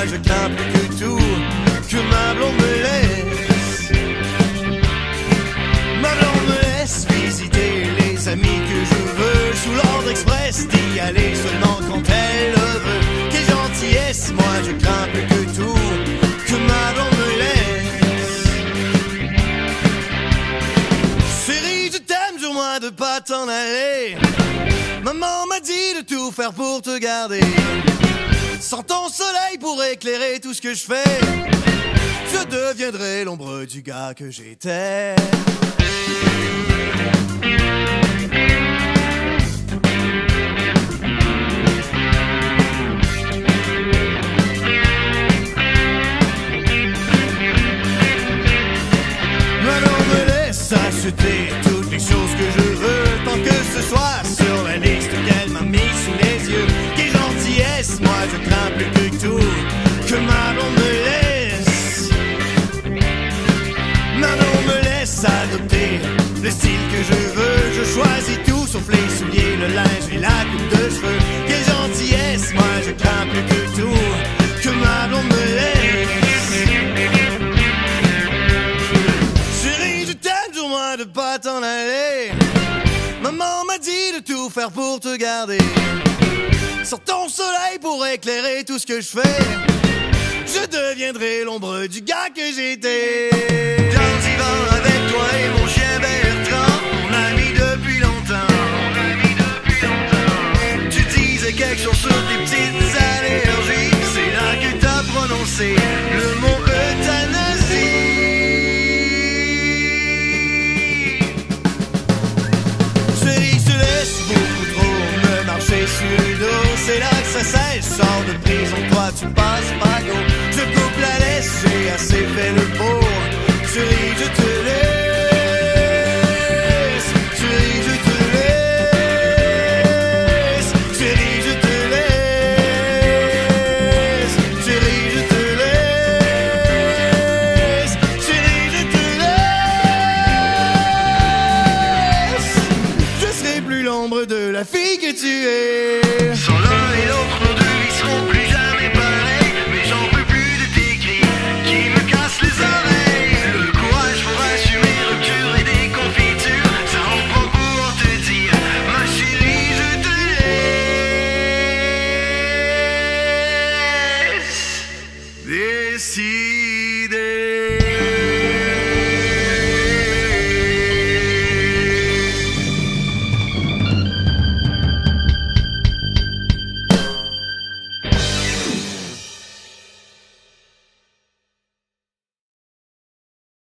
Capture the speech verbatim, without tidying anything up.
je crains plus que tout que ma blonde me laisse. Ma blonde me laisse visiter les amis que je veux, sous l'ordre express d'y aller seulement quand elle le veut. Quelle gentillesse, moi je crains plus que tout que ma blonde me laisse. Chérie, je t'aime, jure-moi de pas t'en aller. Maman m'a dit de tout faire pour te garder. Sans ton soleil pour éclairer tout ce que je fais, je deviendrai l'ombre du gars que j'étais. Maintenant me laisse acheter toutes les choses que je veux, tant que ce soit sur la liste qu'elle m'a mis sous les yeux. Quelle gentillesse, moi je crains plus que tout que ma blonde me laisse. Maintenant me laisse adopter le style que je veux. Je choisis tout sauf les souliers, le linge et la coupe de cheveux. Quelle gentillesse, moi je crains plus que tout que ma blonde me laisse. Chérie, je t'aime, jure-moi de pas t'en aller. Maman m'a dit de tout faire pour te garder. Sans ton soleil pour éclairer tout ce que je fais, je deviendrai l'ombre du gars que j'étais. Dans l'hiver avec toi et mon chien Bertrand, on a mis depuis longtemps. Tu disais quelque chose sur tes petites allergies, c'est là que t'as prononcé le mot euthanasie. Chérie, je te laisse beaucoup trop me marcher sur le dos. C'est là que ça sèche, sors de prison, toi tu passes pas go. Je coupe la laisse, j'ai assez fait le beau. Chérie, je te laisse. Chérie, je te laisse. Chérie, je te laisse. Chérie, je te laisse. Chérie, je te laisse. Je serai plus l'ombre de la fille que tu es. Sans l'un et l'autre, nos deux ils seront plus jamais pareils. Mais j'en peux plus de tes cris qui me cassent les oreilles. Le courage pour assumer rupture et des confitures, ça en prend pour te dire ma chérie, je te laisse. Décide.